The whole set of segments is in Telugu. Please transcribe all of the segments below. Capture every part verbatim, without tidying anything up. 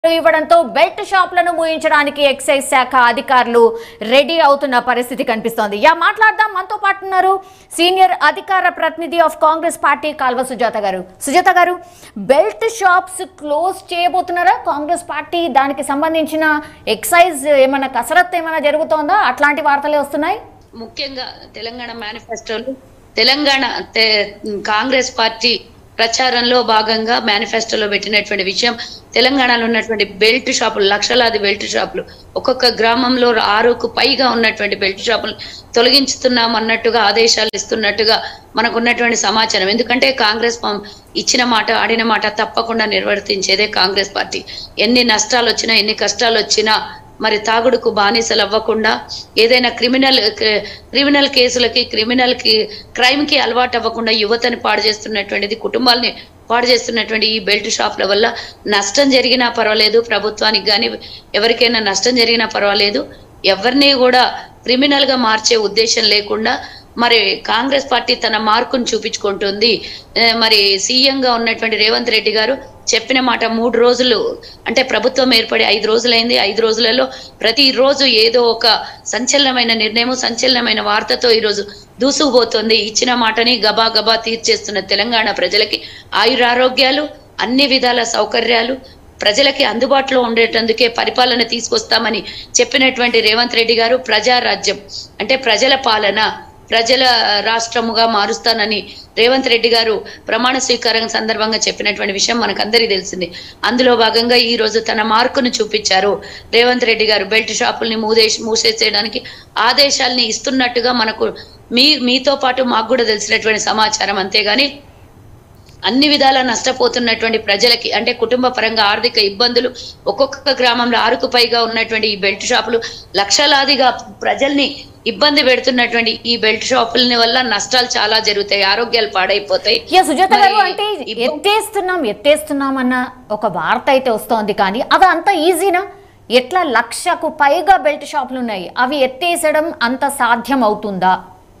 ఇవ్వడంతో బెల్ట్ షాపులను మూయించడానికి ఎక్సైజ్ శాఖ అధికారులు రెడీ అవుతున్న పరిస్థితి కనిపిస్తోంది. యా మాట్లాడదాం, మనతో పాటు ఉన్నారు సీనియర్ అధికార ప్రతినిధి ఆఫ్ కాంగ్రెస్ పార్టీ కాల్వ సుజాత గారు. సుజాత గారు, బెల్ట్ షాప్స్ క్లోజ్ చేయబోతున్నారా కాంగ్రెస్ పార్టీ? దానికి సంబంధించిన ఎక్సైజ్ ఏమైనా కసరత్తు ఏమైనా జరుగుతోందా? అట్లాంటి వార్తలే వస్తున్నాయి. ముఖ్యంగా తెలంగాణ మేనిఫెస్టోలో తెలంగాణ కాంగ్రెస్ పార్టీ ప్రచారంలో భాగంగా మేనిఫెస్టోలో పెట్టినటువంటి విషయం, తెలంగాణలో ఉన్నటువంటి బెల్ట్ షాపులు, లక్షలాది బెల్ట్ షాపులు, ఒక్కొక్క గ్రామంలో ఆరుకు పైగా ఉన్నటువంటి బెల్ట్ షాపులు తొలగించుతున్నాం అన్నట్టుగా ఆదేశాలు ఇస్తున్నట్టుగా మనకు ఉన్నటువంటి సమాచారం. ఎందుకంటే కాంగ్రెస్ ఇచ్చిన మాట, ఆడిన మాట తప్పకుండా నిర్వర్తించేదే కాంగ్రెస్ పార్టీ. ఎన్ని నష్టాలు వచ్చినా, ఎన్ని కష్టాలు వచ్చినా మరి తాగుడుకు బానిసలు అవ్వకుండా, ఏదైనా క్రిమినల్ క్రిమినల్ కేసులకి క్రిమినల్ కి క్రైమ్ కి అలవాటు అవ్వకుండా యువతని పాడు చేస్తున్నటువంటిది, కుటుంబాలని పాడు చేస్తున్నటువంటి ఈ బెల్ట్ షాప్ల వల్ల నష్టం జరిగినా పర్వాలేదు, ప్రభుత్వానికి కానీ ఎవరికైనా నష్టం జరిగినా పర్వాలేదు, ఎవరిని కూడా క్రిమినల్ గా మార్చే ఉద్దేశం లేకుండా మరి కాంగ్రెస్ పార్టీ తన మార్కును చూపించుకుంటుంది. మరి సీఎంగా ఉన్నటువంటి రేవంత్ రెడ్డి గారు చెప్పిన మాట, మూడు రోజులు అంటే ప్రభుత్వం ఏర్పడి ఐదు రోజులైంది. ఐదు రోజులలో ప్రతి రోజు ఏదో ఒక సంచలనమైన నిర్ణయం, సంచలనమైన వార్తతో ఈరోజు దూసుకుపోతుంది. ఇచ్చిన మాటని గబా గబా తీర్చేస్తున్న తెలంగాణ ప్రజలకి ఆయురారోగ్యాలు, అన్ని విధాల సౌకర్యాలు ప్రజలకి అందుబాటులో ఉండేటందుకే పరిపాలన తీసుకొస్తామని చెప్పినటువంటి రేవంత్ రెడ్డి గారు ప్రజారాజ్యం అంటే ప్రజల పాలన, ప్రజల రాష్ట్రముగా మారుస్తానని రేవంత్ రెడ్డి గారు ప్రమాణ స్వీకారం సందర్భంగా చెప్పినటువంటి విషయం మనకందరికీ తెలిసింది. అందులో భాగంగా ఈ రోజు తన మార్కును చూపించారు రేవంత్ రెడ్డి గారు. బెల్ట్ షాపుల్ని మూదేసి మూసేసేయడానికి ఆదేశాలని ఇస్తున్నట్టుగా మనకు మీ మీతో పాటు మాకు కూడా తెలిసినటువంటి సమాచారం. అంతేగాని అన్ని విధాల నష్టపోతున్నటువంటి ప్రజలకి అంటే కుటుంబ పరంగా ఆర్థిక ఇబ్బందులు, ఒక్కొక్క గ్రామంలో ఆరుకు పైగా ఉన్నటువంటి ఈ బెల్ట్ షాపులు లక్షలాదిగా ప్రజల్ని ఇబ్బంది పెడుతున్నటువంటి ఈ బెల్ట్ షాపుల వల్ల నష్టాలు చాలా జరుగుతాయి, ఆరోగ్యాలు పాడైపోతాయి. సుజాత గారు, అంటే ఎత్తేస్తున్నాం ఎత్తేస్తున్నాం అన్న ఒక వార్త అయితే వస్తోంది, కానీ అది అంత ఈజీనా? ఎట్లా లక్షకు పైగా బెల్ట్ షాపులు ఉన్నాయి, అవి ఎత్తేసడం అంత సాధ్యం అవుతుందా?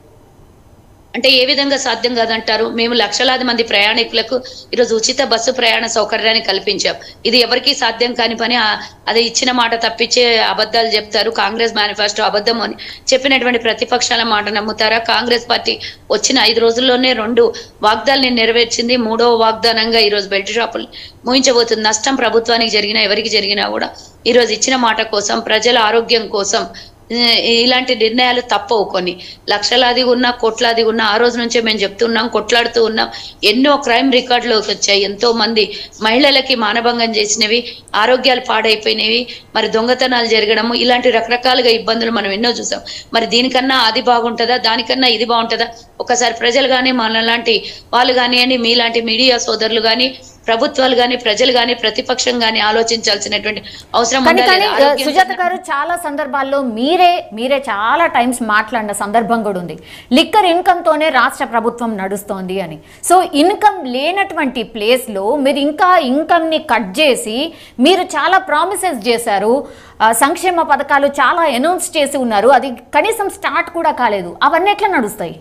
అంటే ఏ విధంగా సాధ్యం కాదంటారు? మేము లక్షలాది మంది ప్రయాణికులకు ఈరోజు ఉచిత బస్సు ప్రయాణ సౌకర్యాన్ని కల్పించాం. ఇది ఎవరికి సాధ్యం కాని పని. అది ఇచ్చిన మాట తప్పించే అబద్ధాలు చెప్తారు. కాంగ్రెస్ మేనిఫెస్టో అబద్ధం అని చెప్పినటువంటి ప్రతిపక్షాల మాట నమ్ముతారా? కాంగ్రెస్ పార్టీ వచ్చిన ఐదు రోజుల్లోనే రెండు వాగ్దానాన్ని నెరవేర్చింది. మూడవ వాగ్దానంగా ఈరోజు బెల్ట్ షాపులు మూయించబోతుంది. నష్టం ప్రభుత్వానికి జరిగినా ఎవరికి జరిగినా కూడా ఈరోజు ఇచ్చిన మాట కోసం, ప్రజల ఆరోగ్యం కోసం ఇలాంటి నిర్ణయాలు తప్పవు. కొన్ని లక్షలాది ఉన్నా, కోట్లాది ఉన్నా, ఆ రోజు నుంచే మేము చెప్తున్నాం, కొట్లాడుతూ ఉన్నాం. ఎన్నో క్రైమ్ రికార్డులోకి వచ్చాయి. ఎంతో మంది మహిళలకి మానభంగం చేసినవి, ఆరోగ్యాలు పాడైపోయినవి, మరి దొంగతనాలు జరగడము, ఇలాంటి రకరకాలుగా ఇబ్బందులు మనం ఎన్నో చూసాం. మరి దీనికన్నా అది బాగుంటుందా, దానికన్నా ఇది బాగుంటుందా? ఒకసారి ప్రజలు కానీ, మనలాంటి వాళ్ళు కానివ్వండి, మీలాంటి మీడియా సోదరులు కానీ, ప్రభుత్వాలు కానీ, ప్రజలు కానీ, ప్రతిపక్షం కానీ ఆలోచించాల్సినటువంటి అవసరం ఉంది. సుజాత గారు, చాలా సందర్భాల్లో మీరే మీరే చాలా టైమ్స్ మాట్లాడిన సందర్భం కూడా ఉంది, లిక్కర్ ఇన్కమ్ తోనే రాష్ట్ర ప్రభుత్వం నడుస్తోంది అని. సో ఇన్కమ్ లేనటువంటి ప్లేస్ లో మీరు ఇంకా ఇన్కమ్ ని కట్ చేసి మీరు చాలా ప్రామిసెస్ చేశారు, సంక్షేమ పథకాలు చాలా అనౌన్స్ చేసి ఉన్నారు, అది కనీసం స్టార్ట్ కూడా కాలేదు. అవన్నీ ఎట్లా నడుస్తాయి?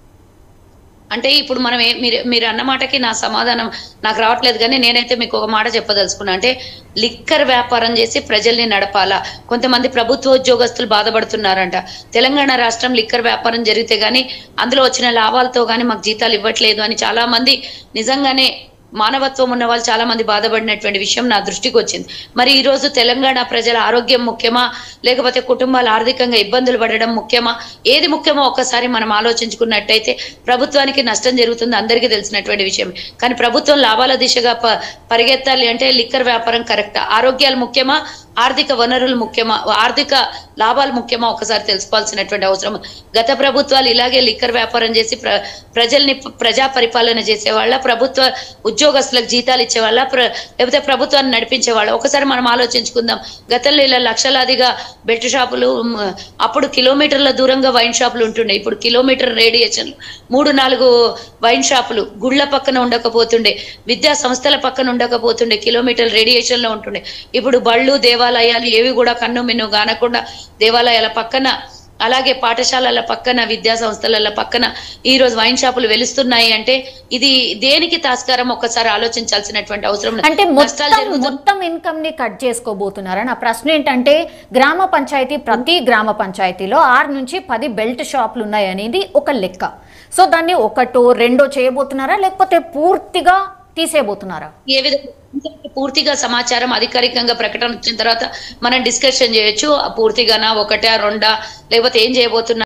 అంటే ఇప్పుడు మనం మీరు మీరు అన్న మాటకి నా సమాధానం నాకు రావట్లేదు, కానీ నేనైతే మీకు ఒక మాట చెప్పదలుచుకున్నా. అంటే లిక్కర్ వ్యాపారం చేసి ప్రజల్ని నడపాలా? కొంతమంది ప్రభుత్వ ఉద్యోగస్తులు బాధపడుతున్నారంట. తెలంగాణ రాష్ట్రం లిక్కర్ వ్యాపారం జరిగితే గానీ అందులో వచ్చిన లాభాలతో కానీ మాకు జీతాలు ఇవ్వట్లేదు అని చాలా మంది, నిజంగానే మానవత్వం ఉన్న వాళ్ళు చాలా మంది బాధపడినటువంటి విషయం నా దృష్టికి వచ్చింది. మరి ఈ రోజు తెలంగాణ ప్రజల ఆరోగ్యం ముఖ్యమా, లేకపోతే కుటుంబాలు ఆర్థికంగా ఇబ్బందులు పడడం ముఖ్యమా? ఏది ముఖ్యమో ఒక్కసారి మనం ఆలోచించుకున్నట్టయితే ప్రభుత్వానికి నష్టం జరుగుతుంది, అందరికీ తెలిసినటువంటి విషయం. కానీ ప్రభుత్వం లాభాల దిశగా ప పరిగెత్తాలి అంటే లిక్కర్ వ్యాపారం కరెక్టా? ఆరోగ్యాలు ముఖ్యమా, ఆర్థిక వనరులు ముఖ్యమా, ఆర్థిక లాభాలు ముఖ్యమా? ఒకసారి తెలుసుకోవాల్సినటువంటి అవసరం. గత ప్రభుత్వాలు ఇలాగే లిక్కర్ వ్యాపారం చేసి ప్ర ప్రజల్ని ప్రజా పరిపాలన చేసేవాళ్ళ, ప్రభుత్వ ఉద్యోగస్తులకు జీతాలు ఇచ్చేవాళ్ళ, ప్ర లేకపోతే ప్రభుత్వాన్ని నడిపించేవాళ్ళ? ఒకసారి మనం ఆలోచించుకుందాం. గతంలో ఇలా లక్షలాదిగా బెల్ట్ షాపులు, అప్పుడు కిలోమీటర్ల దూరంగా వైన్ షాపులు ఉంటుండే, ఇప్పుడు కిలోమీటర్ రేడియేషన్ మూడు నాలుగు వైన్ షాపులు గుళ్ళ పక్కన ఉండకపోతుండే, విద్యా సంస్థల పక్కన ఉండకపోతుండే, కిలోమీటర్ రేడియేషన్ లో ఉంటుండే. ఇప్పుడు బళ్ళు, దేవాలయాలు ఏవి కూడా కన్ను మిన్ను కానకుండా దేవాలయాల పక్కన అలాగే పాఠశాలల పక్కన విద్యా సంస్థల పక్కన ఈ రోజు వైన్ షాపులు వెలుస్తున్నాయి అంటే ఇది దేనికి తాస్కారం ఒక్కసారి ఆలోచించాల్సినటువంటి అవసరం ఉంది. అంటే నష్టాలు మొత్తం జరుగుతు- మొత్తం ఇన్కమ్ ని కట్ చేసుకోబోతున్నారా? నా ప్రశ్న ఏంటంటే గ్రామ పంచాయతీ ప్రతి గ్రామ పంచాయతీలో ఆరు నుంచి పది బెల్ట్ షాపులు ఉన్నాయి అనేది ఒక లెక్క. సో దాన్ని ఒకటో రెండో చేయబోతున్నారా లేకపోతే పూర్తిగా తీసేయబోతున్నారా? ఏ విధంగా పూర్తిగా సమాచారం అధికారికంగా ప్రకటన వచ్చిన తర్వాత మనం డిస్కషన్ చేయొచ్చు. పూర్తిగానా, ఒకటా, రెండా, లేకపోతే ఏం చేయబోతున్నా